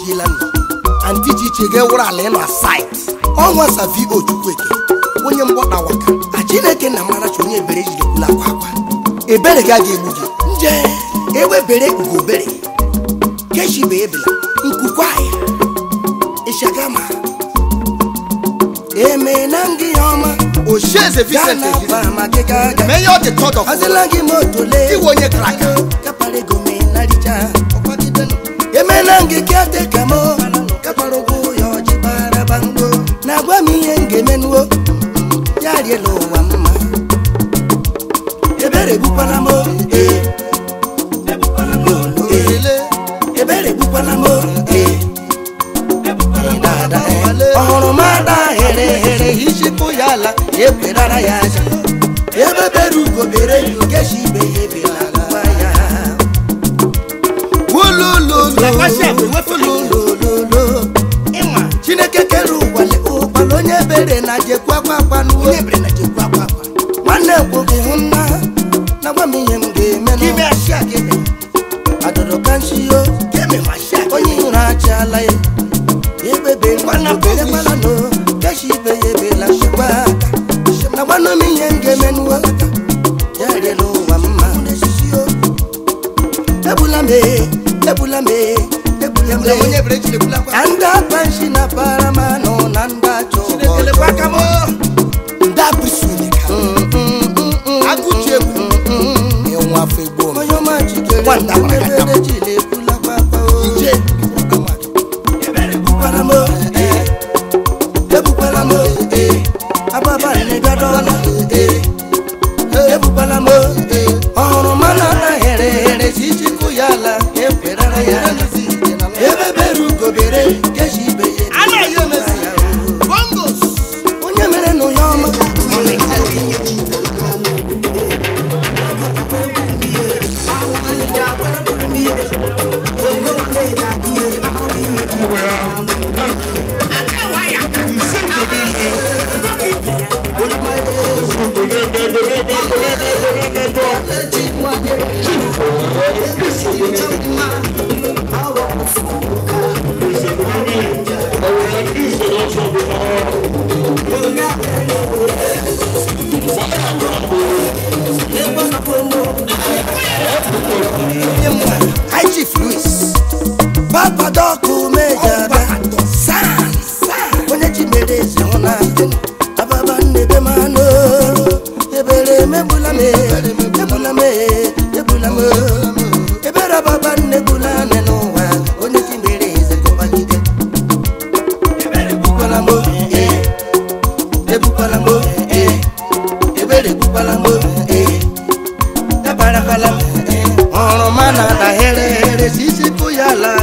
Kilan and DJ Gewra Lena site. Almost a VO to quick. When you bought our waka, a Chineke and Marathon, a very good a better guy, a very good berry. Keshi baby, Nkukwai, Ishagama, Emenangi Yama, O Sheze Vicente, Mayor the thought of Azelangi Motole, Iwoye Cracker, Caparigo Menarija, Emenangi Kate Camo, Caparogo, Yoji Barabango, Nagwami and Gemenwo, Yadielo, Mama, Ebere Bupanamo, Ebere Bupanamo, Oromada, Here, Hishipuyala, Epera Yaja, Eberu Gobere, Geshi Baby, Wulu, Emma, Chineke, Palonia Bere, Najekwa, Najekwa, Mana Bogihuna, Nawami and Game, give me a shack. I don't know, can't see you, give me my shack. When you are Chalai, Ebe, one of the Gashi Baby, La Shaba, Nawami and Game and Work, Yadelo, Mamma, Ebulame, Anda Panshina Paramano, Nanda Chokamo, Dabisunika, Akuchebu, Yomafebo, Yomachi, Wanda, Chile, Pula Papa, Ebupanamo, Ababa, Negadona, Ebupanamo, Oromana, Here, Chichikuyala, Epera, Eberu Gobere, Gashi Baby, Bongos, Unyamere no Yama, I Chief Louis, Papa Doku Major, San, when you made it, Ababa Nebemano, Ebere Mebulame, Ebera Baba Nebulame, no one, when you made it, a company. Ebupalamo, Ebere Bupalamo, Ebarakalam, Oromana, the Here, Sisi Puyala,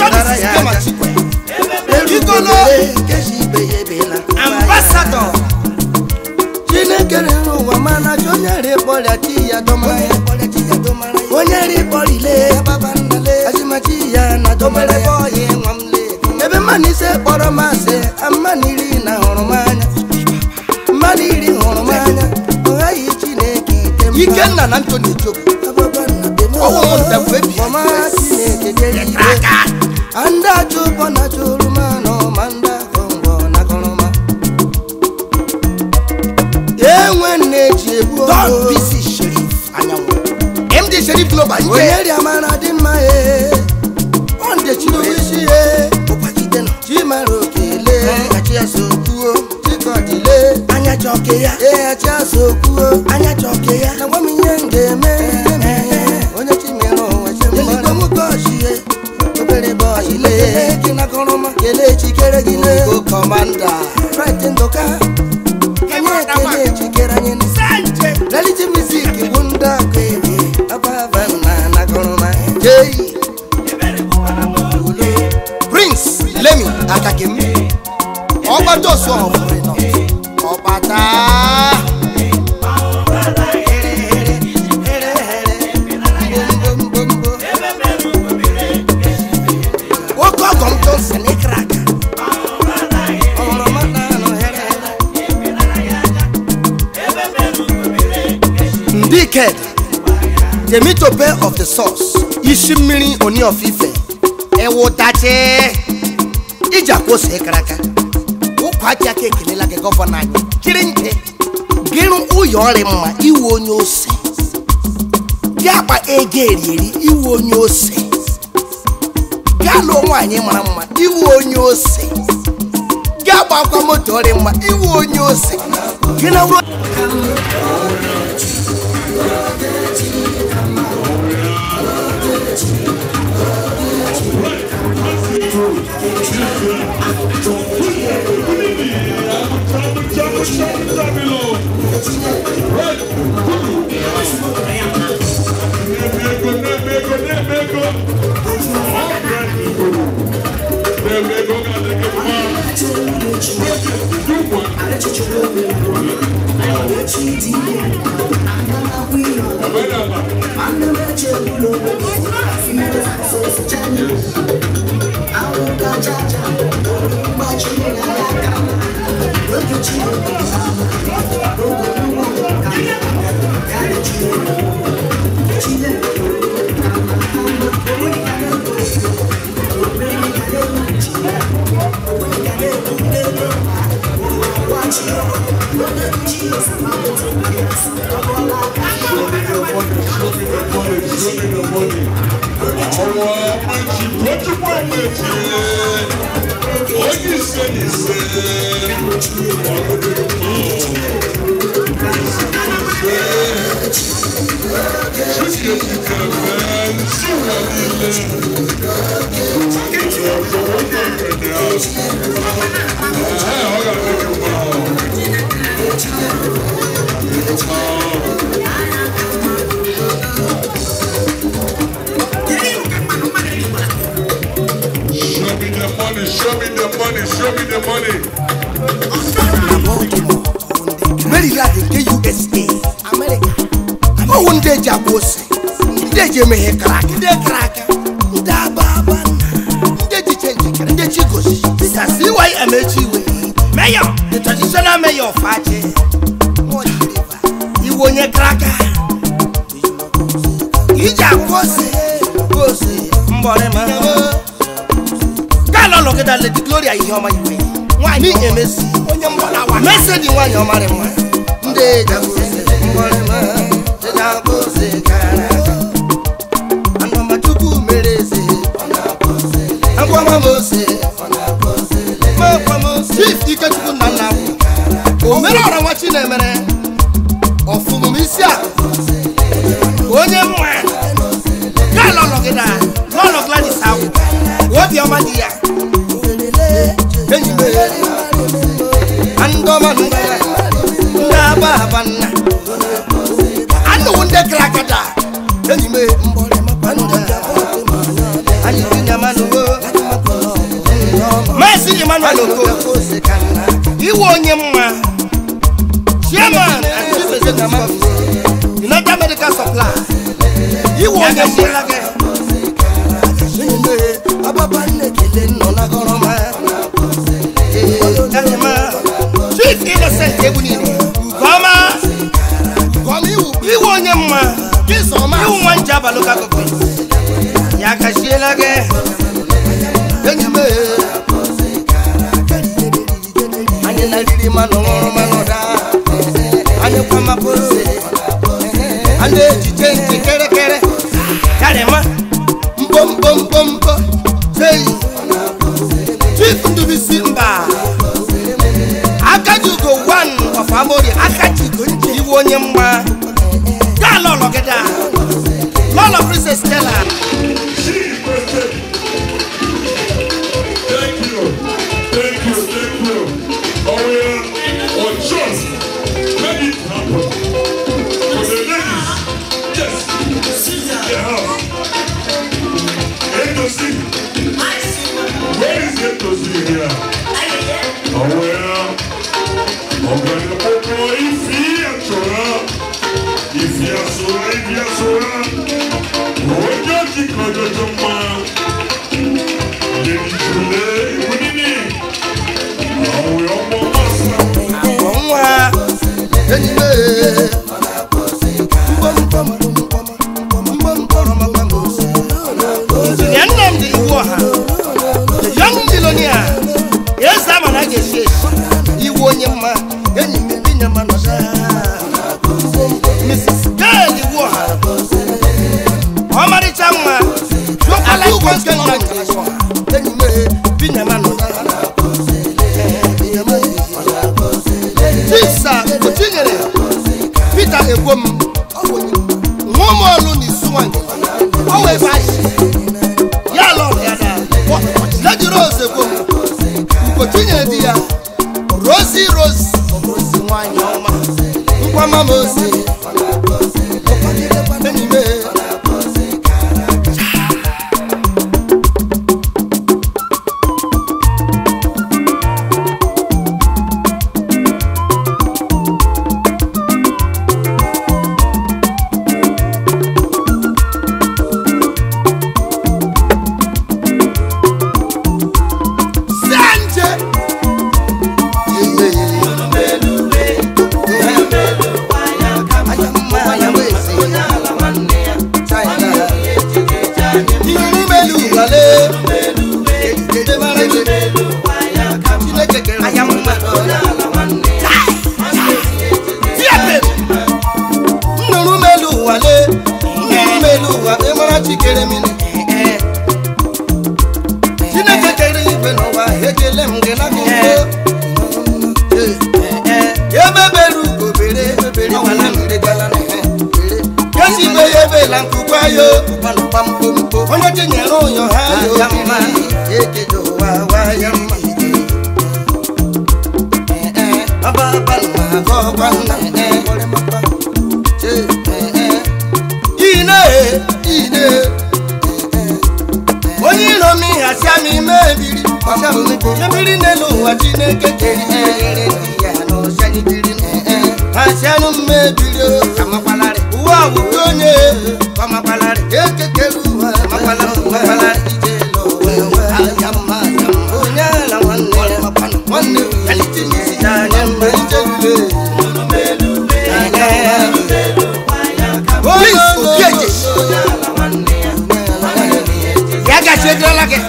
Ambassador Chinekere, Wamana, Jonia Repolatia, Domaya, Onyari Polile, Babandale, Azimatia, Nadomere, Ebe mani se poromase, amaniri na horomanya, maniri horomanya, ohayi Chineke temba. Ikenna na Anthony Job. Owo mtafebi. Mama Chineke keri. Anda chupo na churuma no manda kongo na koroma. Ewe nechebu. Don BC Sheriff Anyanwu. MD Sheriff Global. Oyeri amana dimma on the chilowishi Chimarokele, Achiasokuo, Chikotile, Anyachokeya, Achiasokuo, Anyachokeya, na wami yenge onye chimero, Mukoshi, Obere Boyle, Kinakoroma, Kele Chikere Gile, Go Commander, Frighten Doka, Kele Chikere Sanje, Reality Music, Wunda Baby, Abavana, Nakoroma, Jay. Prince Lemi Akakim Obadoso Obata Okogom Johnson Ekraka Ndiked Temitope of the Source Ishimiri Oni of Ife Ewo Tache ija ko se karaka ukwa acha ke kelela ke governor anyị kiri nke giru uyore mma iwu onye ose ya gba ego erieri iwu onye ose ya lo nwanyị mara mma iwu onye ose ya gba akwa moto ore mma iwu onye ose gina uro Show me the money. Very glad in USA, America. I'm a one day job was. They give me a crack, they crack. Da baba, they change, they chicos. That's why I'm a chiwe. Mayor, the traditional mayor of Fati. You want a cracker? You just was Mborema. Look at that lady Gloria in your way. Why me MC? When you want our message, you want your money. They just and no matter who made it. I'm going to say, if you can do Nana, oh, men are watching a man of Fumisia. When you want, look at that. None of Gladys out. What your money? Mercy Emmanuel Chairman and Chief Executive United Medical Supply. You want Chief Innocent Ebunini, come you want your man. You want Java look at the Yakashilage. Then you may. And you like the man and you come up with it. And then you change the kere. Karema. Bum bum bum bum. Say, Chief to be Simba. Akajugo one of Amori. Akajugo, you want your man. Galo look at that. Lola Princess Stella. Thank you. Oh yeah, or just let it happen. For the ladies, yes, yeah. Endosi, where is Endosi here? Oh yeah, I'm going to put more if he Sora, oh yeah, you can't do man. Lady Julie, what do you need? Oh, we the young millionaire. enyi m binyama nọ Tisa Ochinyere Peter Egwom Nwomolu ni Suwan Owe Bashi Ya Lord ya da Lady Rose Egwom Ochinyere di ya Rosie Rose Nwanyị ọma Nkwama Mose enyi m onye tinyere ụyọ ha ya mma ekedo wa ya mma ababa na gọgwa na ine onye iro m ihasịa m ime ebiri n'elu ụwa Chineke kere ya n'ọsịanibiri hasịanụ m ebiri uwe ọgwụgwụ onye ekekere ụwa nwanne ya gachi edola gị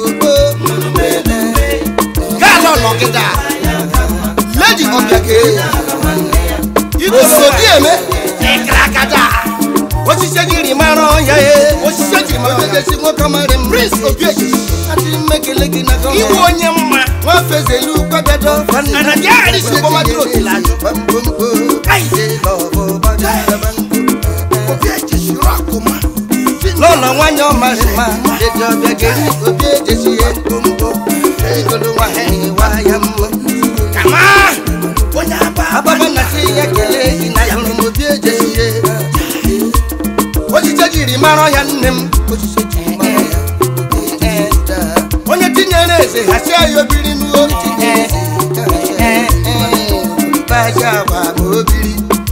gala ọnọgịda Lady Obiake osodi eme ịkrakada osisi jiri mara ọhịa osisi jiri mara ọhịa si nwoke mara Prince Obiake ati mmekele gị na gọọmenti iwu onye mma nwafezelu kwabedo ana dị agharị si bọmadịrị otila ajụ lọ́nà wáyé ọmọ rẹ̀ máa dédé ọbẹ̀ gẹ̀rí òbí èjè sí ẹ̀ gbòǹgbò ìgbòló wà ẹ̀yìn wáyé mọ́. Kàmá abábá nà sí ẹ̀kẹ́lẹ́ ìnáyà rẹ̀ òbí èjè sí ẹ̀. Osise jiri mara ya nne m. Osise jiri mara ya. Onye tinyere eze hasi ayo biri n'otu. Bashi agwa ma obiri.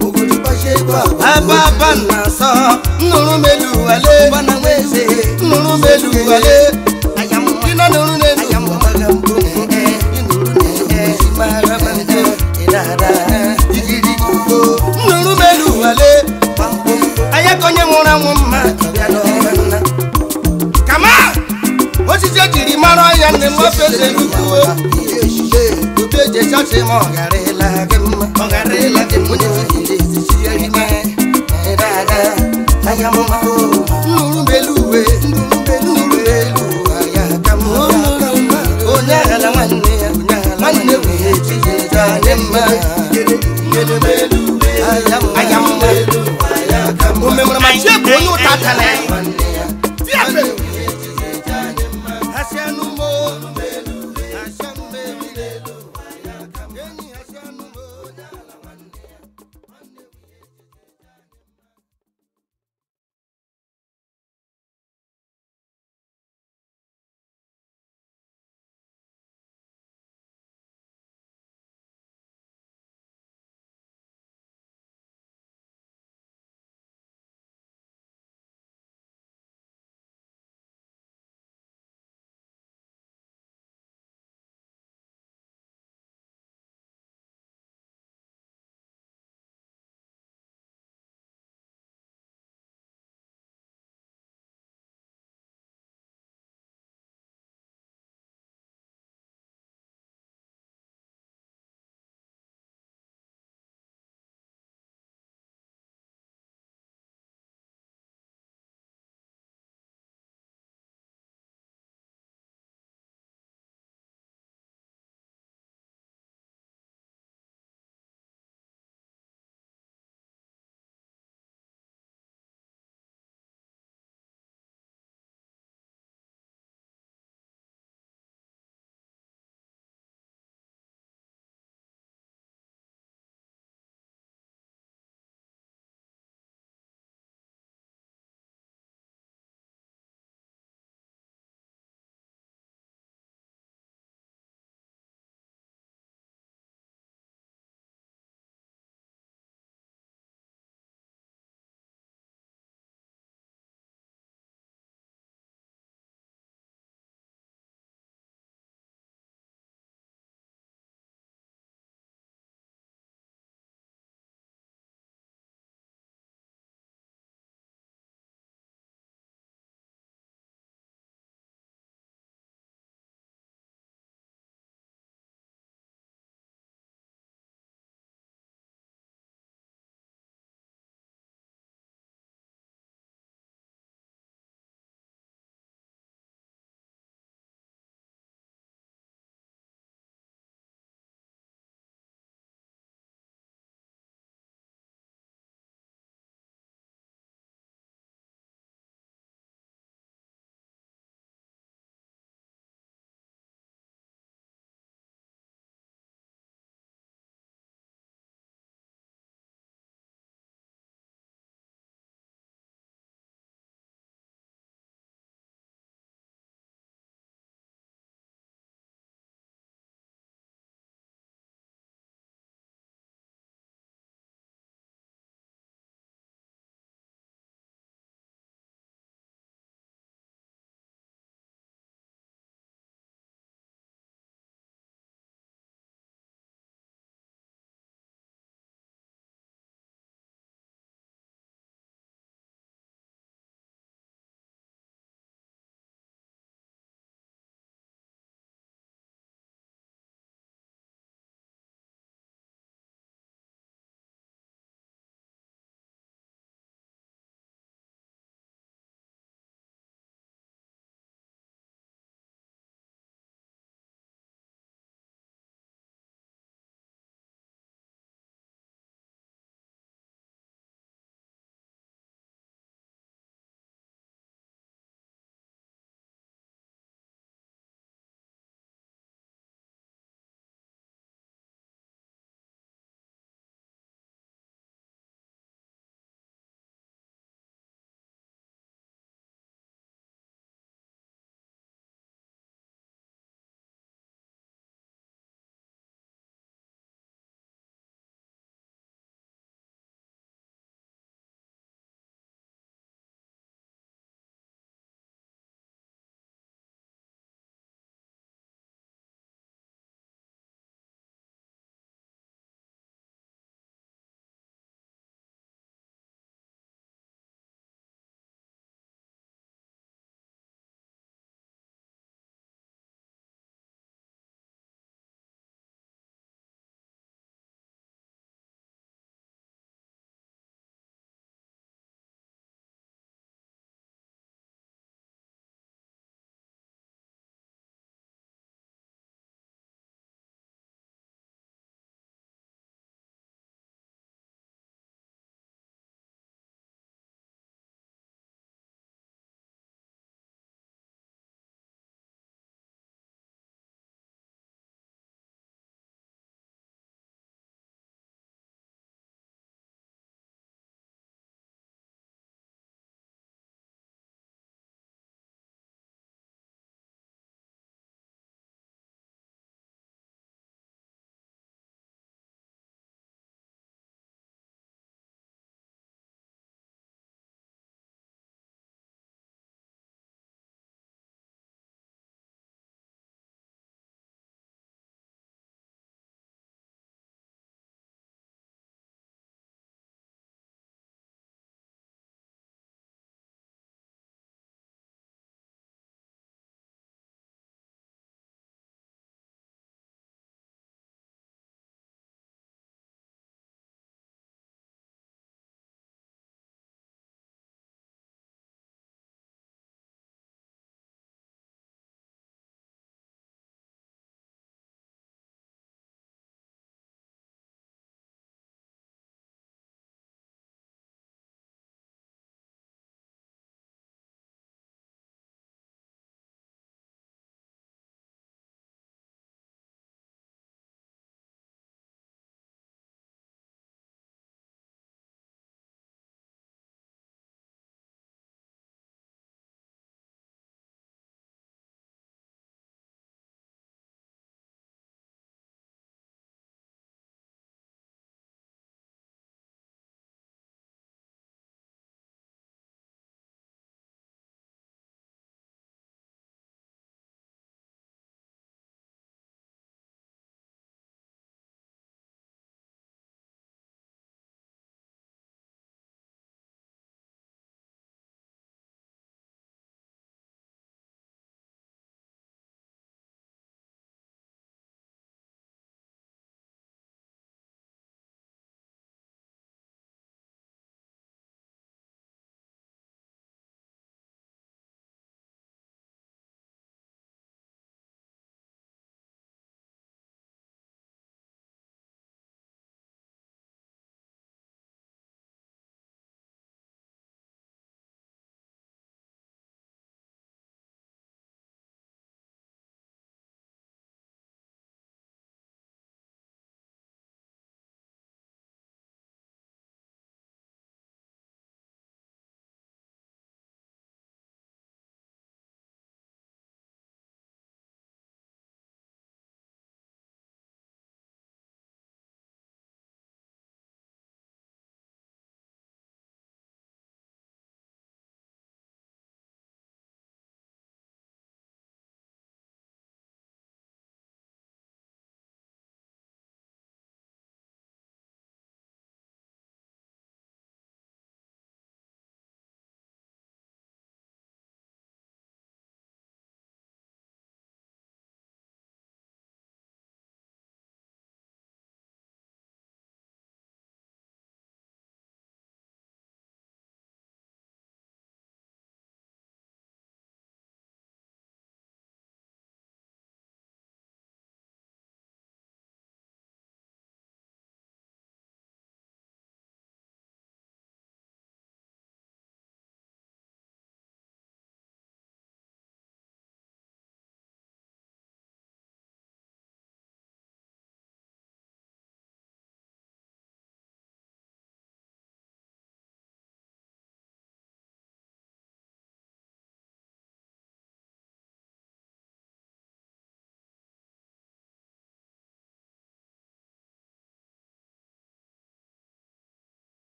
Ababa na so nnuru melu wale bana weze nnuru melu wale ina nuru ne magambo nnuru ne magambo idada igiri go nnuru melu wale ayakonye nwura nwumma ya no na kama osise jiri mara ya nne mo pese lugo obeje chase mo garela gemma onye nnuru beluwe ayakamu onye ala nwanne ya nwanne wee chijija dị mma ayakamu omemụrụ ma chie bụ onye ụta tala